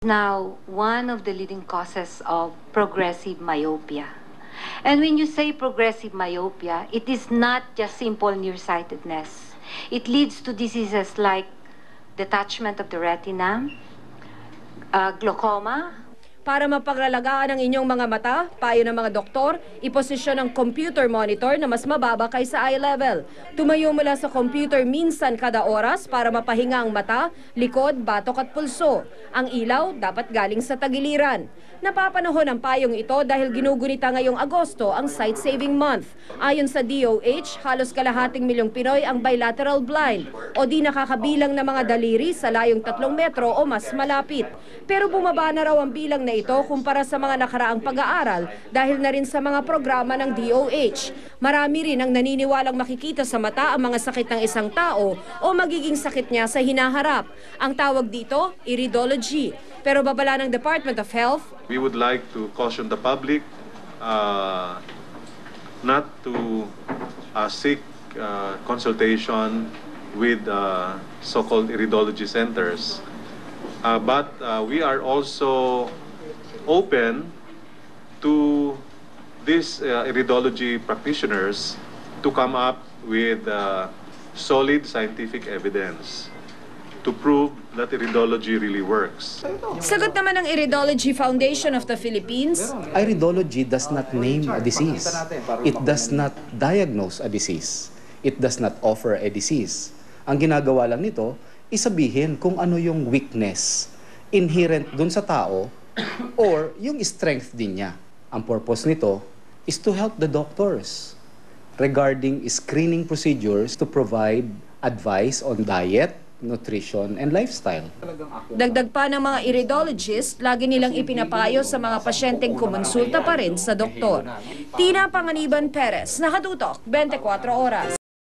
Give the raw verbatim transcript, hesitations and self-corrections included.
Now, one of the leading causes of progressive myopia. And when you say progressive myopia, it is not just simple nearsightedness. It leads to diseases like detachment of the retina, uh, glaucoma. Para mapaglalagaan ang inyong mga mata, payo ng mga doktor, iposisyon ang computer monitor na mas mababa kaysa eye level. Tumayo mula sa computer minsan kada oras para mapahinga ang mata, likod, batok at pulso. Ang ilaw dapat galing sa tagiliran. Napapanahon ang payong ito dahil ginugunita ngayong Agosto ang Sight Saving Month. Ayon sa D O H, halos kalahating milyong Pinoy ang bilateral blind o di nakakabilang na mga daliri sa layong tatlong metro o mas malapit. Pero bumaba na raw ang bilang na ito kumpara sa mga nakaraang pag-aaral dahil na rin sa mga programa ng D O H. Marami rin ang naniniwalang makikita sa mata ang mga sakit ng isang tao o magiging sakit niya sa hinaharap. Ang tawag dito, iridology. Pero babala ng Department of Health, we would like to caution the public uh, not to uh, seek uh, consultation with uh, so-called iridology centers. Uh, but uh, we are also open to these uh, iridology practitioners to come up with uh, solid scientific evidence to prove that iridology really works. sagot naman ng Iridology Foundation of the Philippines, Iridology does not name a disease. It does not diagnose a disease. It does not offer a disease. Ang ginagawa lang nito, isabihin kung ano yung weakness inherent dun sa tao or yung strength din niya. Ang purpose nito is to help the doctors regarding screening procedures to provide advice on diet, nutrition, and lifestyle. dagdag pa ng mga iridologist, lagi nilang ipinapayo sa mga pasyenteng kumonsulta pa rin sa doktor. Tina Panganiban Perez, Nakatutok, twenty-four oras.